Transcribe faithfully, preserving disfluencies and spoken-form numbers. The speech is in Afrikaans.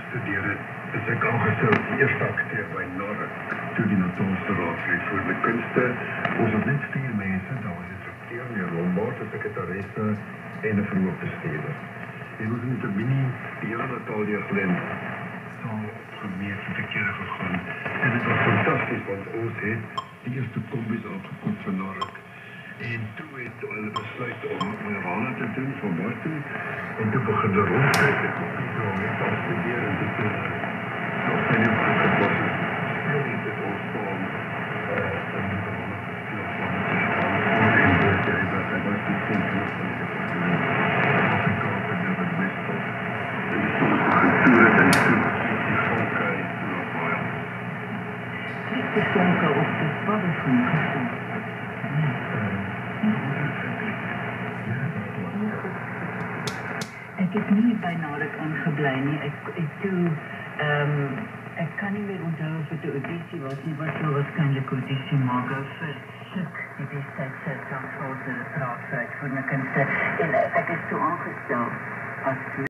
gestudeer het, is ek aangestel as die eerste akteur by Norrik, toe die Natalse Raadslid vir die Kunste. Ons het net vier mense, daar was die directeur, meneer Lombard, die sekretaresse en een verhoogbestuurder. En ons het met Minnie, die hele Natalia Glen, saam opgemeet en verkeerde gegaan. En het was fantastisch, want ons het die eerste kombies afgekoop van Norrik. En toe het hulle besluit om Rana te doen van buiten. En toe begin hulle rondkijk en kopies om het al studeer en toe toe nog sy nieuw goed was het speel iets het ons van in die Rana gespeel van het gestaan voor en woord hy was hy was die kompies van die departement Afrika en David Westhoff en die soms begin toer het en toe die vonke en toe nog baie Trek die vonke op die paddenvonk gestond Ek het nie by Norrik aangebly nie. Ek het toe, um, ek kan nie meer onthou of het 'n audisie was nie, wat sou waarskynlik audisie maak vir Suk, die destydse Transvaal se Raadslid vir Kunste. En ek is toe aangestel as